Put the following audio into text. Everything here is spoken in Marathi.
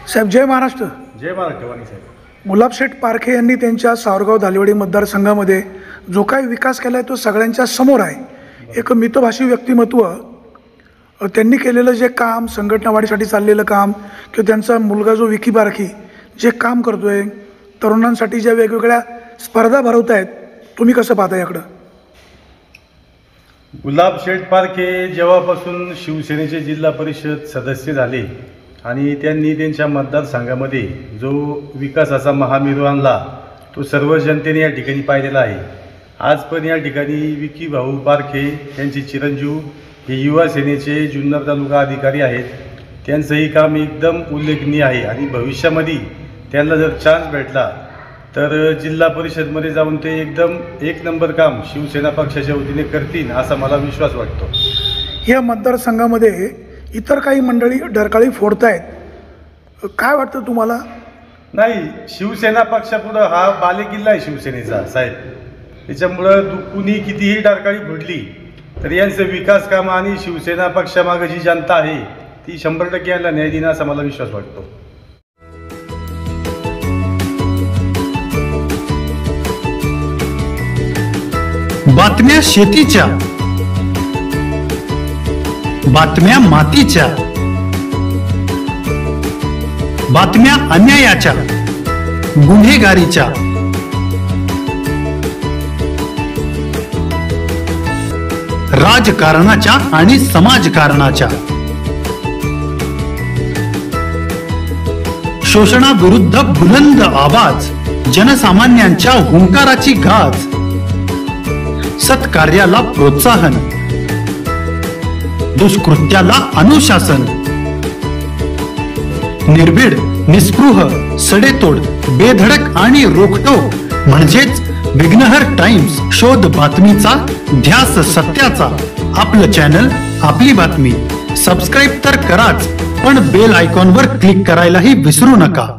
साहेब जय महाराष्ट्र. जय महाराष्ट्र. वाणी साहेब, गुलाबशेठ पारखे यांनी त्यांच्या सावरगाव धालेवाडी मतदारसंघामध्ये जो काही विकास केला आहे तो सगळ्यांच्या समोर आहे. एक मितभाषी व्यक्तिमत्व, त्यांनी केलेलं जे काम, संघटना वाढीसाठी चाललेलं काम, किंवा त्यांचा मुलगा जो विकी पारखे जे काम करतोय, तरुणांसाठी ज्या वेगवेगळ्या स्पर्धा भरवत आहेत, तुम्ही कसं पाहता याकडं? गुलाबशेठ पारखे जेव्हापासून शिवसेनेचे जिल्हा परिषद सदस्य झाले आणि त्यांनी त्यांच्या मतदारसंघामध्ये जो विकासाचा महामेरू आणला तो सर्व जनतेने या ठिकाणी पाहिलेला आहे. आज पण या ठिकाणी विकी भाऊ पारखे यांचे चिरंजीव हे युवा सेनेचे जुन्नर तालुका अधिकारी आहेत. त्यांचंही काम एकदम उल्लेखनीय आहे आणि भविष्यामध्ये त्यांना जर चान्स भेटला तर जिल्हा परिषदमध्ये जाऊन ते एकदम एक नंबर काम शिवसेना पक्षाच्या वतीने करतील असा मला विश्वास वाटतो. या मतदारसंघामध्ये इतर काही मंडळी डरकाळी फोडतायत, काय वाटतं तुम्हाला? नाही, शिवसेना पक्षापुढं हा बालेकिल्ला आहे शिवसेनेचा साहेब. त्याच्यामुळं कुणी कितीही डरकाळी फोडली तर यांचं विकास काम आणि शिवसेना पक्षामागं जी जनता आहे ती 100% याला न्याय देणं असा मला विश्वास वाटतो. बातम्या शेतीच्या, बातम्या मातीच्या, बातम्या अन्यायाच्या, गुन्हेगारीच्या, राजकारणाच्या आणि समाजकारणाच्या, शोषणाविरुद्ध बुलंद आवाज, जनसामान्यांच्या हुंकाराची गाज, सत्कार्याला प्रोत्साहन, दुष्कृत्याला अनुशासन, निर्भीड, निस्पृह, सडेतोड, बेधडक आणि रोखटोक म्हणजेच विघ्नहर टाइम्स. शोध बातमीचा, ध्यास सत्याचा. आपलं चॅनल, आपली बातमी. सबस्क्राईब तर कराच, पण बेल आयकॉनवर क्लिक करायलाही विसरू नका.